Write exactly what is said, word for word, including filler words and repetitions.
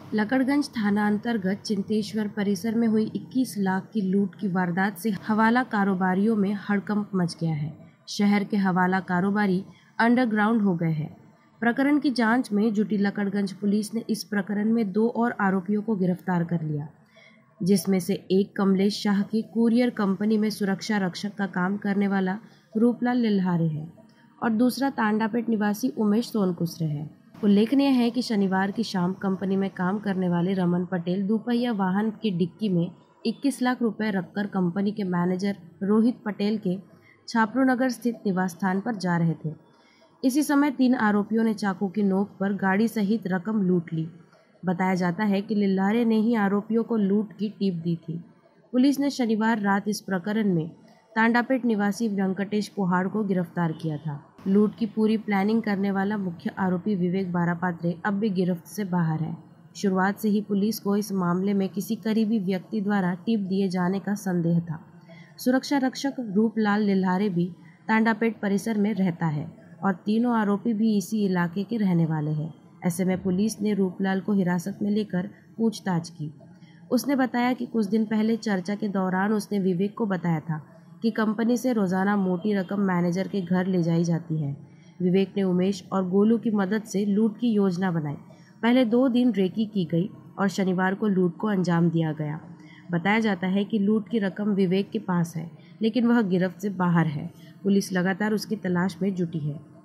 लकड़गंज थाना अंतर्गत चिंतेश्वर परिसर में हुई इक्कीस लाख की लूट की वारदात से हवाला कारोबारियों में हड़कंप मच गया है। शहर के हवाला कारोबारी अंडरग्राउंड हो गए हैं। प्रकरण की जांच में जुटी लकड़गंज पुलिस ने इस प्रकरण में दो और आरोपियों को गिरफ्तार कर लिया, जिसमें से एक कमलेश शाह की कुरियर कंपनी में सुरक्षा रक्षक का काम करने वाला रूपलाल लिल्हारे है और दूसरा तांडापेट निवासी उमेश सोनकुसरे है। उल्लेखनीय है कि शनिवार की शाम कंपनी में काम करने वाले रमन पटेल दोपहिया वाहन की डिक्की में इक्कीस लाख रुपए रखकर कंपनी के मैनेजर रोहित पटेल के छापरूनगर स्थित निवास स्थान पर जा रहे थे। इसी समय तीन आरोपियों ने चाकू की नोक पर गाड़ी सहित रकम लूट ली। बताया जाता है कि लिल्हारे ने ही आरोपियों को लूट की टिप दी थी। पुलिस ने शनिवार रात इस प्रकरण में तांडापेट निवासी वेंकटेश पोहाड़ को गिरफ्तार किया था। लूट की पूरी प्लानिंग करने वाला मुख्य आरोपी विवेक बारापात्रे अब भी गिरफ्त से बाहर है। शुरुआत से ही पुलिस को इस मामले में किसी करीबी व्यक्ति द्वारा टिप दिए जाने का संदेह था। सुरक्षा रक्षक रूपलाल लिल्हारे भी तांडापेट परिसर में रहता है और तीनों आरोपी भी इसी इलाके के रहने वाले हैं। ऐसे में पुलिस ने रूपलाल को हिरासत में लेकर पूछताछ की। उसने बताया कि कुछ दिन पहले चर्चा के दौरान उसने विवेक को बताया था कि कंपनी से रोजाना मोटी रकम मैनेजर के घर ले जाई जाती है। विवेक ने उमेश और गोलू की मदद से लूट की योजना बनाई। पहले दो दिन रेकी की गई और शनिवार को लूट को अंजाम दिया गया। बताया जाता है कि लूट की रकम विवेक के पास है, लेकिन वह गिरफ्त से बाहर है। पुलिस लगातार उसकी तलाश में जुटी है।